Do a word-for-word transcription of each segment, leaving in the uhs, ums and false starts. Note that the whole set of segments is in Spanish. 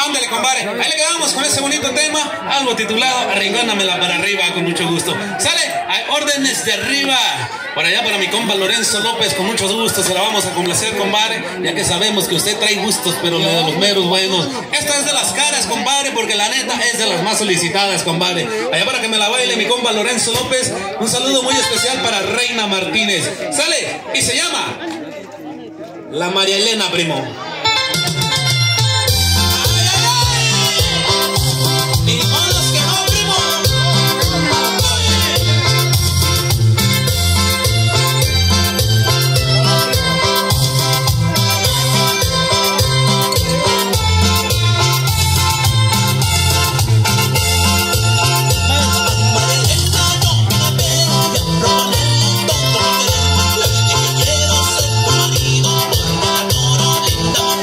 Ándale, compadre. Ahí le quedamos con ese bonito tema, algo titulado Arringánamela para arriba, con mucho gusto. Sale, hay órdenes de arriba. Para allá, para mi compa Lorenzo López, con mucho gusto se la vamos a complacer, compadre, ya que sabemos que usted trae gustos, pero de los meros buenos. Esta es de las caras, compadre, porque la neta es de las más solicitadas, compadre. Allá para que me la baile mi compa Lorenzo López, un saludo muy especial para Reina Martínez. Sale, y se llama La María Elena, primo. No.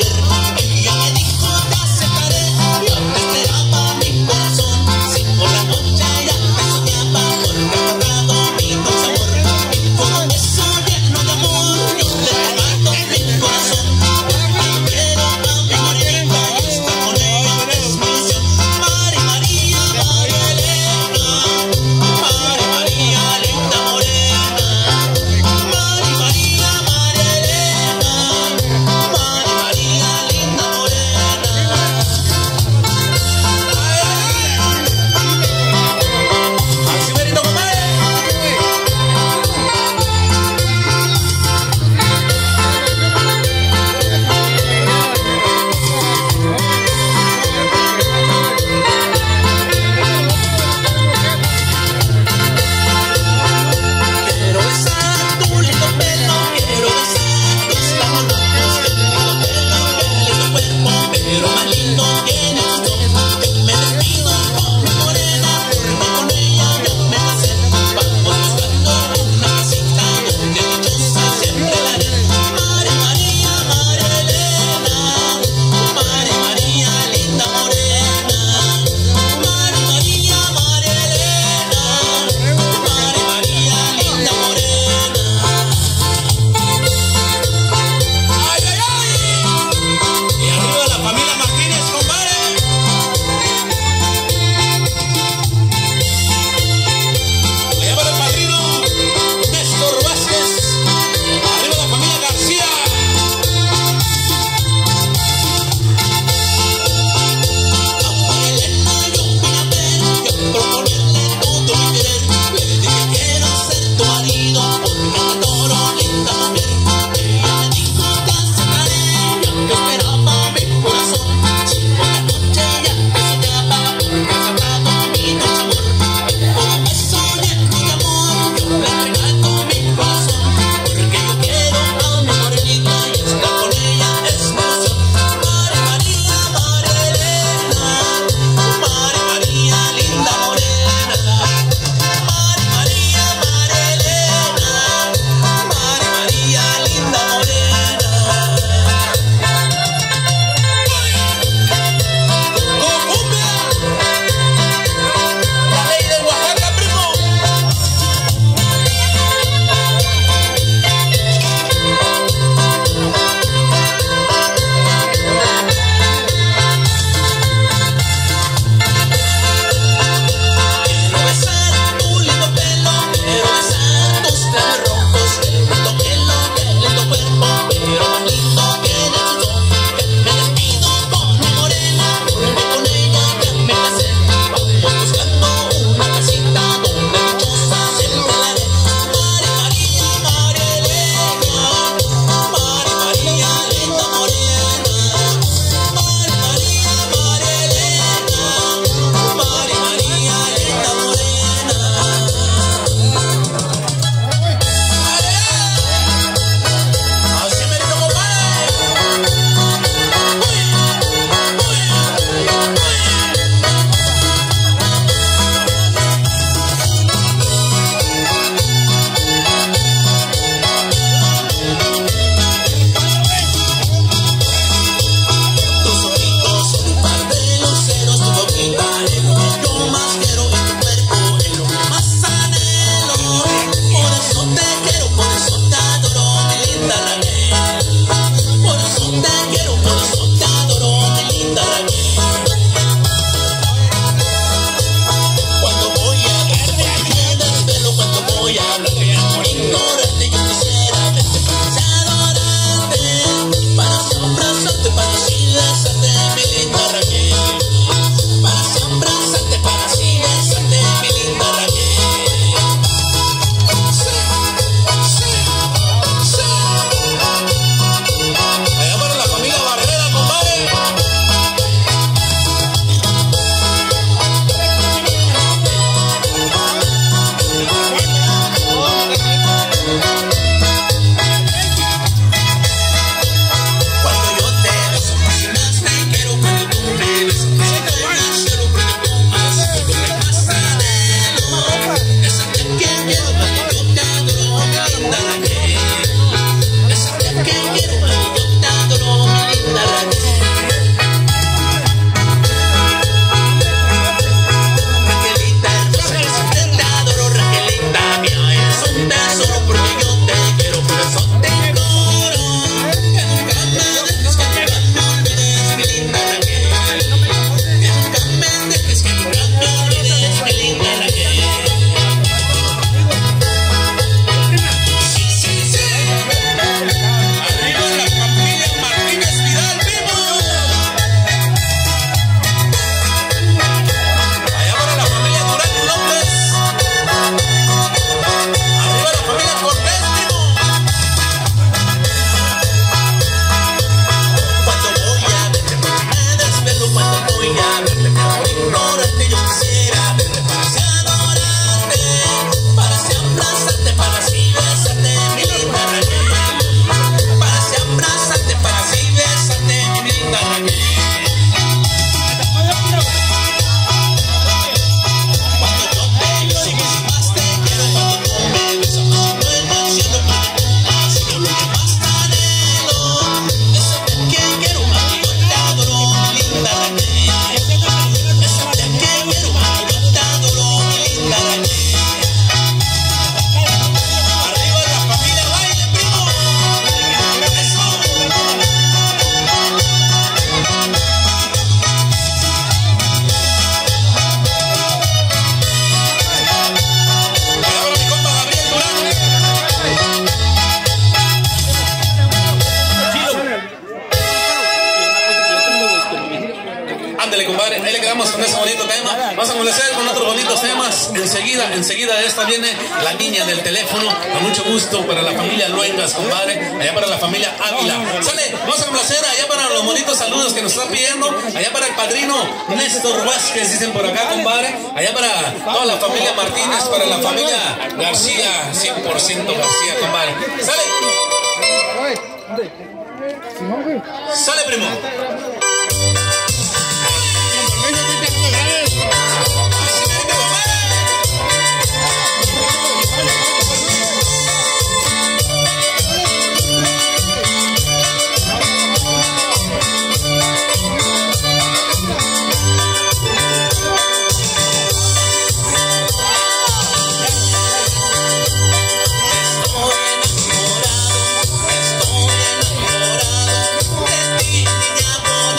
Ándale, compadre, ahí le quedamos con ese bonito tema. Vamos a complacer con otros bonitos temas. Enseguida, enseguida de esta viene la niña del teléfono. Con mucho gusto para la familia Luengas, compadre. Allá para la familia Ávila. Sale, vamos a complacer allá para los bonitos saludos que nos están pidiendo. Allá para el padrino Néstor Vázquez, dicen por acá, compadre. Allá para toda la familia Martínez, para la familia García, cien por ciento García, compadre. Sale. Sale, primo. Estoy enamorado, estoy enamorado de ti, niña.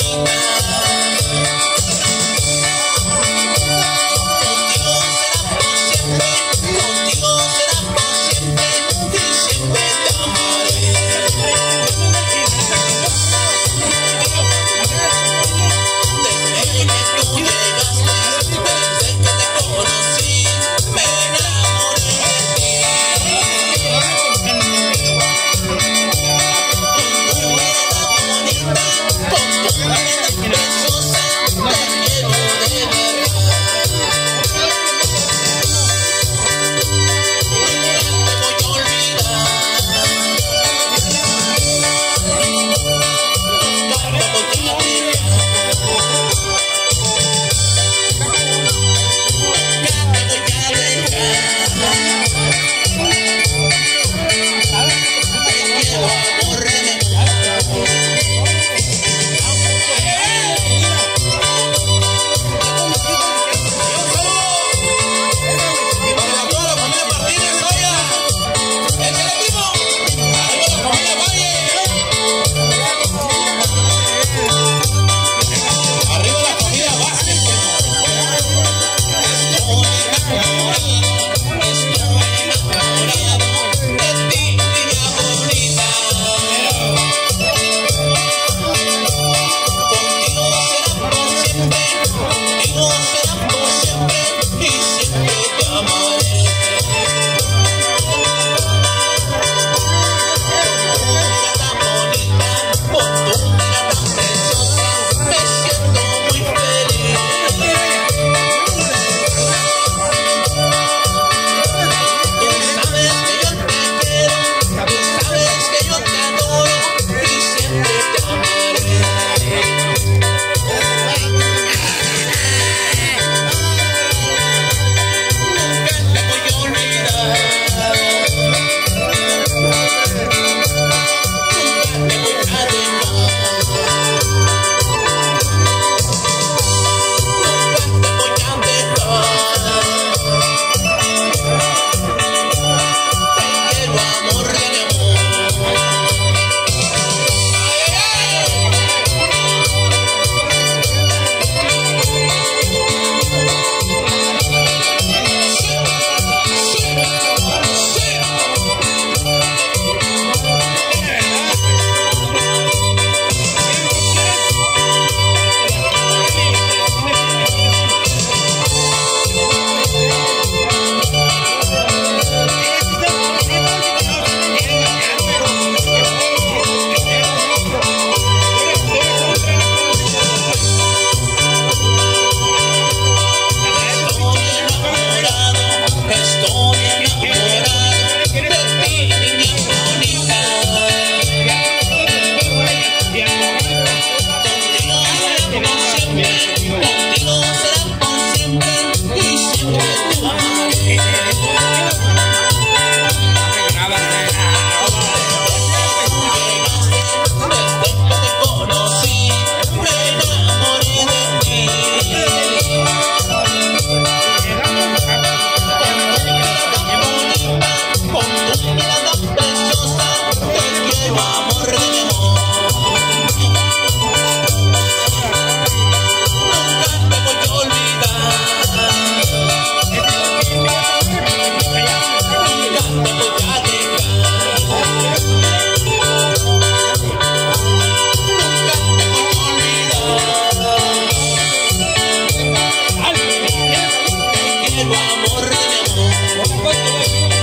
amor de mi amor.